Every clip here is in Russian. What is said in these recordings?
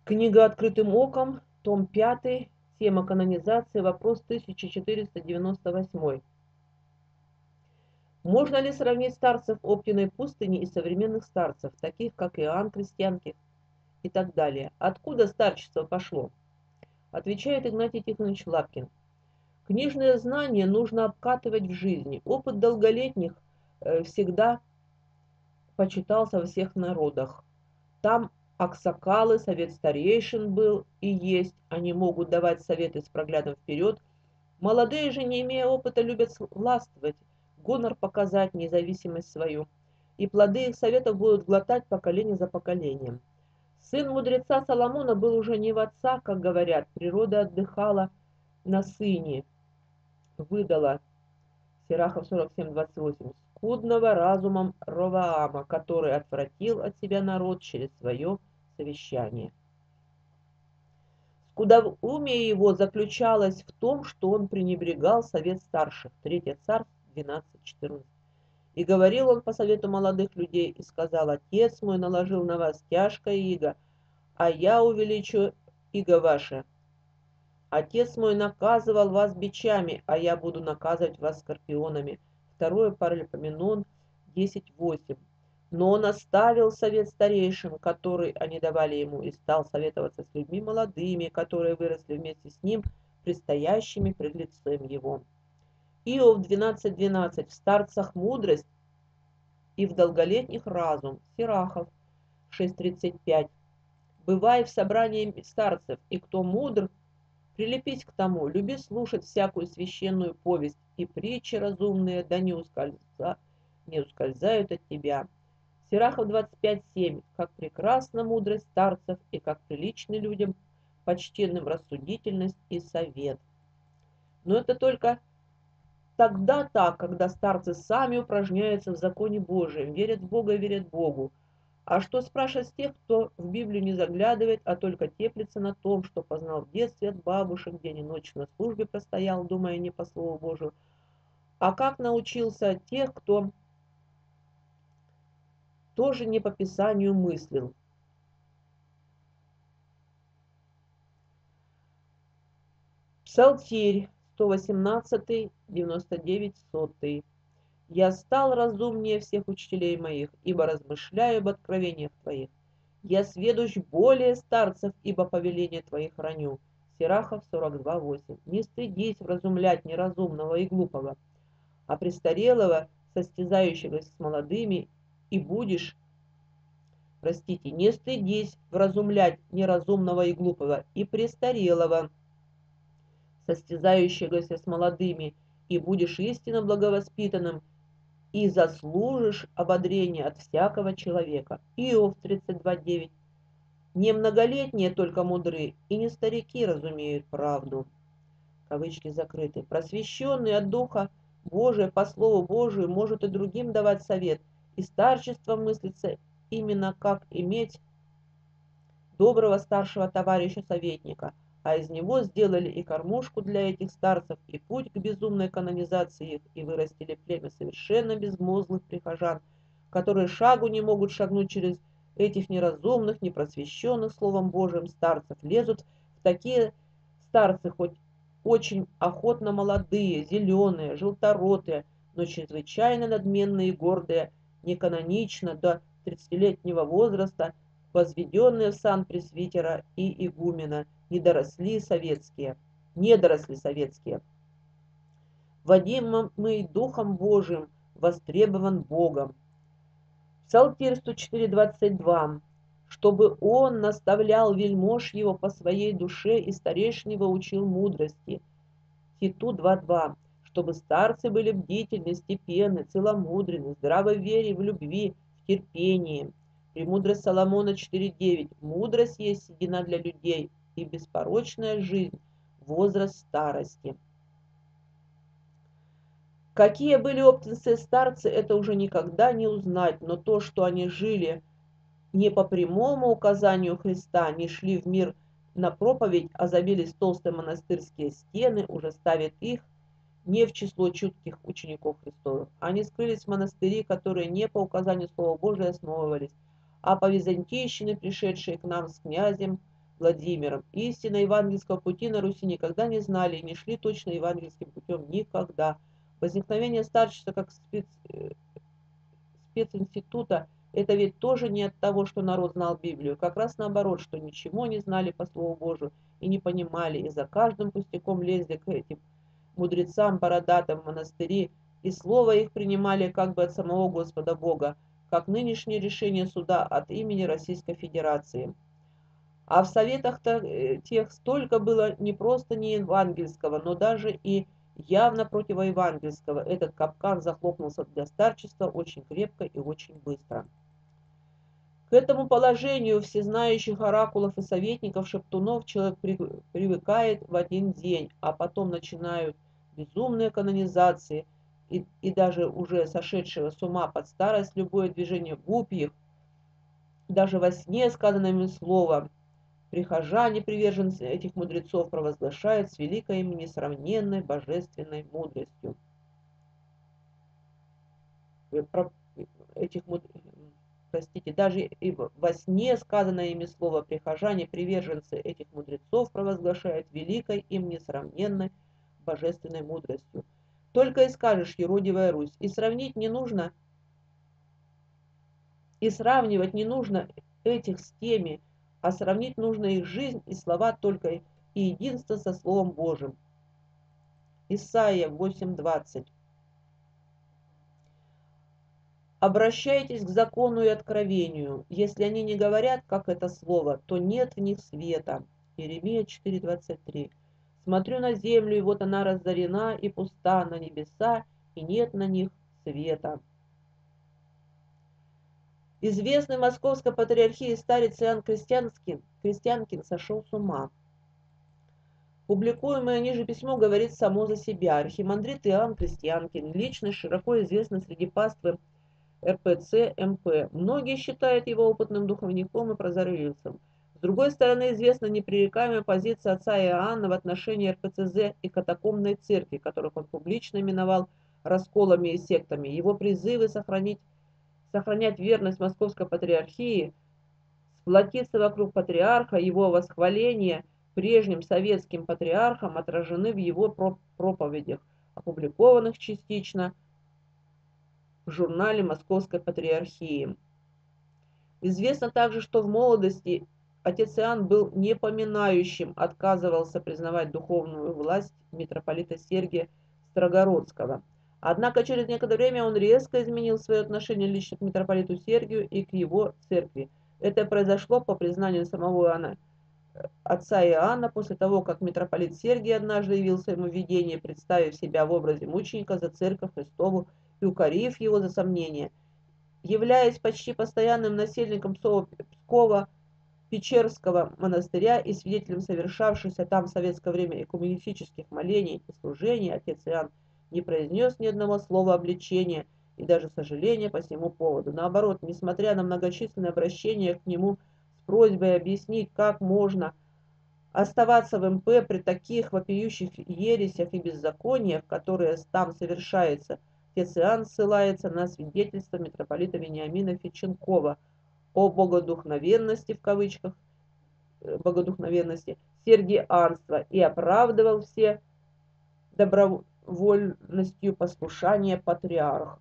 Книга «Открытым оком», том 5, тема канонизации, вопрос 1498. Можно ли сравнить старцев Оптиной пустыни и современных старцев, таких как Иоанн Крестьянки и так далее? Откуда старчество пошло? Отвечает Игнатий Тихонович Лапкин. Книжное знание нужно обкатывать в жизни. Опыт долголетних всегда почитался во всех народах. Там аксакалы, совет старейшин был и есть. Они могут давать советы с проглядом вперед. Молодые же, не имея опыта, любят властвовать, гонор показать, независимость свою. И плоды их советов будут глотать поколение за поколением. Сын мудреца Соломона был уже не в отца, как говорят. Природа отдыхала на сыне. Выдала. Сирахов 47:28. Скудного разумом Ровоама, который отвратил от себя народ через свое совещание. Скудоумие его заключалось в том, что он пренебрегал совет старших. 3 Царств 12:14. И говорил он по совету молодых людей, и сказал: Отец мой наложил на вас тяжкое иго, а я увеличу иго ваше. Отец мой наказывал вас бичами, а я буду наказывать вас скорпионами. 2 Паралипоменон 10:8. Но он оставил совет старейшин, который они давали ему, и стал советоваться с людьми молодыми, которые выросли вместе с ним, предстоящими пред лицем его. Иов 12:12. В старцах мудрость и в долголетних разум. Сирахов 6:35. Бывай в собрании старцев, и кто мудр, прилепись к тому, люби слушать всякую священную повесть, и притчи разумные, да не ускользают от тебя. Сирахов 25:7. Как прекрасна мудрость старцев, и как приличны людям, почтенным рассудительность и совет. Но это только тогда так, когда старцы сами упражняются в законе Божием, верят в Бога и верят Богу. А что спрашивать с тех, кто в Библию не заглядывает, а только теплится на том, что познал в детстве от бабушек, день и ночь на службе простоял, думая не по слову Божию, а как научился от тех, кто тоже не по Писанию мыслил. Псалтирь 118, 99. Я стал разумнее всех учителей моих, ибо размышляю об откровениях твоих. Я сведущ более старцев, ибо повеление твоих храню. Сирахов 42:8. Не стыдись вразумлять неразумного и глупого, а престарелого, состязающегося с молодыми, и будешь, не стыдись вразумлять неразумного и глупого, и престарелого, состязающегося с молодыми, и будешь истинно благовоспитанным, и заслужишь ободрение от всякого человека. Иов 32:9. Не многолетние только мудры, и не старики разумеют правду. Кавычки закрыты. Просвещенный от Духа Божия по Слову Божию может и другим давать совет, и старчество мыслится именно как иметь доброго старшего товарища-советника, а из него сделали и кормушку для этих старцев, и путь к безумной канонизации их, и вырастили племя совершенно безмозглых прихожан, которые шагу не могут шагнуть через этих неразумных, непросвещенных Словом Божиим старцев, лезут в такие старцы, хоть очень охотно молодые, зеленые, желторотые, но чрезвычайно надменные и гордые, неканонично до 30-летнего возраста, возведенные в сан пресвитера и игумена, недоросли советские, водимый Духом Божиим, востребован Богом. Псалтирь 104:22. Чтобы он наставлял вельмож его по своей душе и старейшин его учил мудрости. Титу 2:2. Чтобы старцы были бдительны, степенны, целомудренны, здравы в вере, в любви, в терпении. Премудрость Соломона 4:9. Мудрость есть седина для людей, и беспорочная жизнь, возраст старости. Какие были оптинские старцы, это уже никогда не узнать, но то, что они жили не по прямому указанию Христа, не шли в мир на проповедь, а забились толстые монастырские стены, уже ставит их не в число чутких учеников Христовых. Они скрылись в монастыри, которые не по указанию Слова Божия основывались, а по византийщине, пришедшие к нам с князем Владимиром. Истинно евангельского пути на Руси никогда не знали и не шли точно евангельским путем никогда. Возникновение старчества как специнститута — это ведь тоже не от того, что народ знал Библию, как раз наоборот, что ничего не знали по Слову Божию и не понимали, и за каждым пустяком лезли к этим мудрецам бородатым в монастыри, и слово их принимали как бы от самого Господа Бога, как нынешнее решение суда от имени Российской Федерации. А в советах-то тех столько было не просто не евангельского, но даже и явно противоевангельского. Этот капкан захлопнулся для старчества очень крепко и очень быстро. К этому положению всезнающих оракулов и советников-шептунов человек привыкает в один день, а потом начинают безумные канонизации, и даже уже сошедшего с ума под старость любое движение губ их, даже во сне сказанным словом, прихожане, приверженцы этих мудрецов, провозглашают с великой им несравненной божественной мудростью. Этих простите, даже и во сне сказанное ими слово прихожане, приверженцы этих мудрецов, провозглашают великой им несравненной божественной мудростью. Только и скажешь, юродивая Русь, и сравнить не нужно, и сравнивать не нужно этих с теми, а сравнить нужно их жизнь и слова только и единство со Словом Божьим. Исайя 8:20. Обращайтесь к закону и откровению. Если они не говорят, как это слово, то нет в них света. Иеремия 4:23. Смотрю на землю, и вот она разорена и пуста, на небеса, и нет на них света. Известный московской патриархии старец Иоанн Крестьянкин сошел с ума. Публикуемое ниже письмо говорит само за себя. Архимандрит Иоанн Крестьянкин, личность широко известна среди паствы РПЦ МП. Многие считают его опытным духовником и прозорливцем. С другой стороны, известна непререкаемая позиция отца Иоанна в отношении РПЦЗ и катакомбной церкви, которых он публично именовал расколами и сектами. Его призывы сохранять верность Московской патриархии, сплотиться вокруг патриарха, его восхваление прежним советским патриархом отражены в его проповедях, опубликованных частично в журнале Московской патриархии. Известно также, что в молодости отец Иоанн был непоминающим, отказывался признавать духовную власть митрополита Сергия Строгородского. Однако через некоторое время он резко изменил свое отношение лично к митрополиту Сергию и к его церкви. Это произошло по признанию самого отца Иоанна после того, как митрополит Сергий однажды явился ему в видении, представив себя в образе мученика за церковь Христову и укорив его за сомнение. Являясь почти постоянным насельником Псково-Печерского монастыря и свидетелем совершавшихся там в советское время экуменистических молений и служений, отец Иоанн не произнес ни одного слова обличения и даже сожаления по всему поводу. Наоборот, несмотря на многочисленные обращения к нему с просьбой объяснить, как можно оставаться в МП при таких вопиющих ересях и беззакониях, которые там совершаются, отец Иоанн ссылается на свидетельство митрополита Вениамина Федченкова о богодухновенности, в кавычках, богодухновенности сергианства и оправдывал все добровольностью послушания патриарха.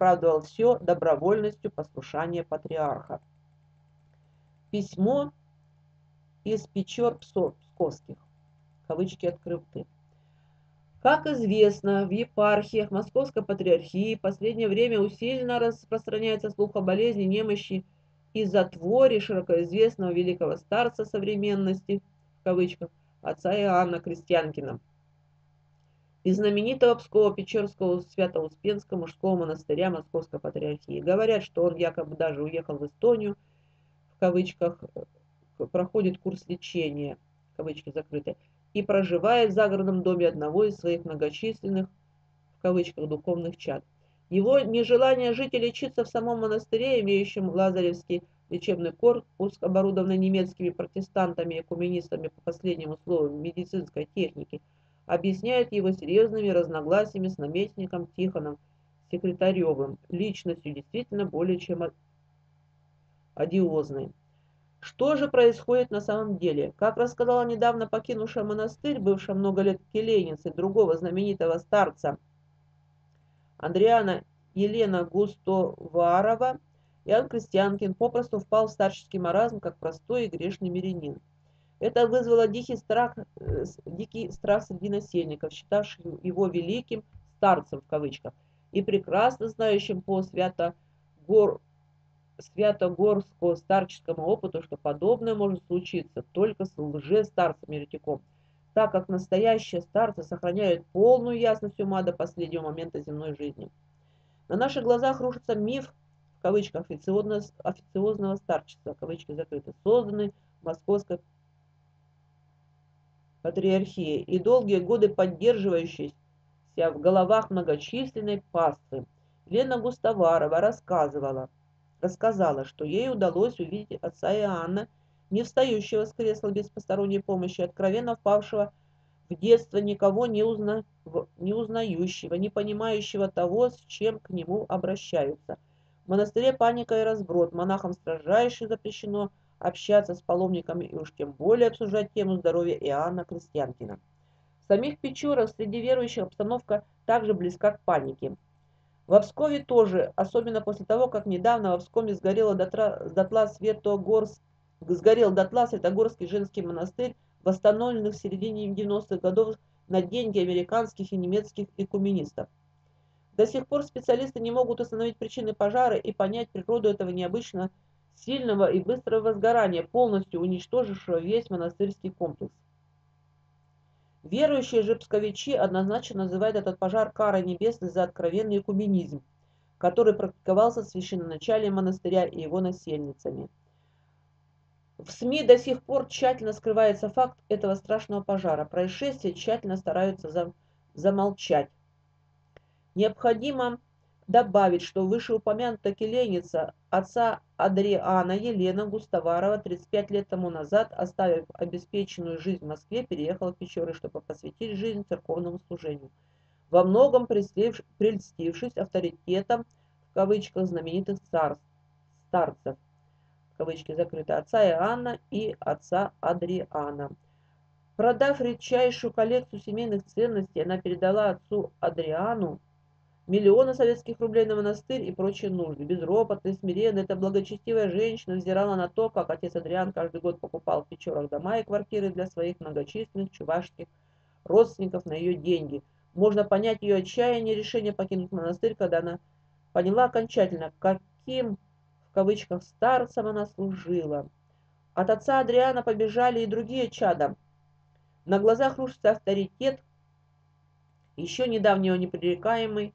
Письмо из Печор Псковских. Кавычки открыты. Как известно, в епархиях Московской патриархии в последнее время усиленно распространяется слух о болезни, немощи и затворе широкоизвестного великого старца современности, в кавычках, отца Иоанна Крестьянкина, из знаменитого Псково-Печерского Свято-Успенского мужского монастыря Московской патриархии. Говорят, что он якобы даже уехал в Эстонию, в кавычках, проходит курс лечения, кавычки закрыты, и проживает в загородном доме одного из своих многочисленных, в кавычках, духовных чад. Его нежелание жить и лечиться в самом монастыре, имеющем Лазаревский лечебный корпус, оборудованный немецкими протестантами и экуменистами по последнему слову медицинской техники, объясняет его серьезными разногласиями с наместником Тихоном Секретаревым, личностью действительно более чем одиозной. Что же происходит на самом деле? Как рассказала недавно покинувшая монастырь, бывшая много лет келейницей другого знаменитого старца Андриана Елена Густоварова, Иоанн Крестьянкин попросту впал в старческий маразм, как простой и грешный мирянин. Это вызвало дикий страх среди насельников, считавших его великим старцем в кавычках и прекрасно знающим по святогорско-старческому опыту, что подобное может случиться только с лже-старцем-еретиком, так как настоящие старцы сохраняют полную ясность ума до последнего момента земной жизни. На наших глазах рушится миф, в кавычках, официозного старчества, кавычки закрыты, созданный Московской патриархией и долгие годы поддерживающейся в головах многочисленной паствы. Лена Густоварова рассказала, что ей удалось увидеть отца Иоанна, не встающего с кресла без посторонней помощи, откровенно впавшего в детство, никого не узнающего, не понимающего того, с чем к нему обращаются. В монастыре паника и разброд, монахам строжайше запрещено общаться с паломниками и уж тем более обсуждать тему здоровья Иоанна Крестьянкина. В самих Печорах среди верующих обстановка также близка к панике. В Обскове тоже, особенно после того, как недавно в Обскове сгорел дотла Святогорский женский монастырь, восстановленный в середине 90-х годов на деньги американских и немецких экуменистов. До сих пор специалисты не могут установить причины пожара и понять природу этого необычно сильного и быстрого возгорания, полностью уничтожившего весь монастырский комплекс. Верующие же псковичи однозначно называют этот пожар карой небесной за откровенный экуменизм, который практиковался в священноначале монастыря и его насельницами. В СМИ до сих пор тщательно скрывается факт этого страшного пожара. Происшествие тщательно стараются замолчать. Необходимо добавить, что вышеупомянутая келейница отца Адриана Елена Густоварова 35 лет тому назад, оставив обеспеченную жизнь в Москве, переехала в Печоры, чтобы посвятить жизнь церковному служению, во многом прельстившись авторитетом в кавычках знаменитых старцев, в кавычки закрыты, отца Иоанна и отца Адриана. Продав редчайшую коллекцию семейных ценностей, она передала отцу Адриану миллионы советских рублей на монастырь и прочие нужды. Безропотно и смиренно эта благочестивая женщина взирала на то, как отец Адриан каждый год покупал в Печорах дома и квартиры для своих многочисленных чувашских родственников на ее деньги. Можно понять ее отчаяние и решение покинуть монастырь, когда она поняла окончательно, каким, в кавычках, старцем она служила. От отца Адриана побежали и другие чада. На глазах рушится авторитет, еще недавно непререкаемый,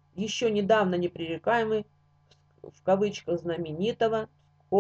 в кавычках знаменитого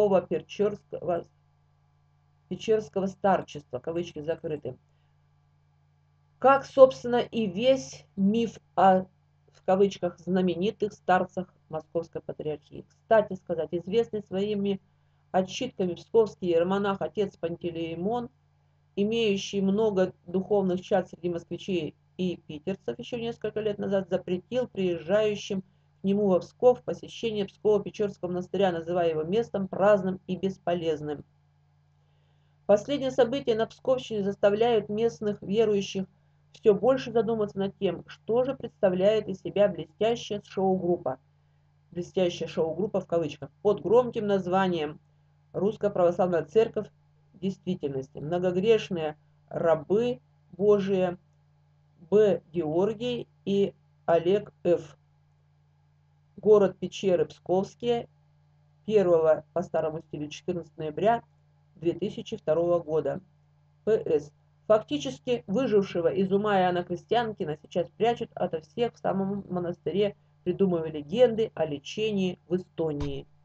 Псково-Печерского старчества, кавычки закрыты. Как, собственно, и весь миф о, в кавычках, знаменитых старцах Московской патриархии. Кстати сказать, известный своими отчитками псковский иеромонах отец Пантелеймон, имеющий много духовных чад среди москвичей и питерцев, еще несколько лет назад запретил приезжающим к нему во Псков посещение Псково-Печерского монастыря, называя его местом праздным и бесполезным. Последние события на Псковщине заставляют местных верующих все больше задуматься над тем, что же представляет из себя блестящая шоу-группа в кавычках, под громким названием «Русская православная церковь в действительности». Многогрешные рабы Божии Б. Георгий и Олег Ф. Город Печеры Псковские, 1 по старому стилю 14 ноября 2002 года. П.С. Фактически выжившего из ума Иоанна Крестьянкина сейчас прячут ото всех в самом монастыре, придумывая легенды о лечении в Эстонии.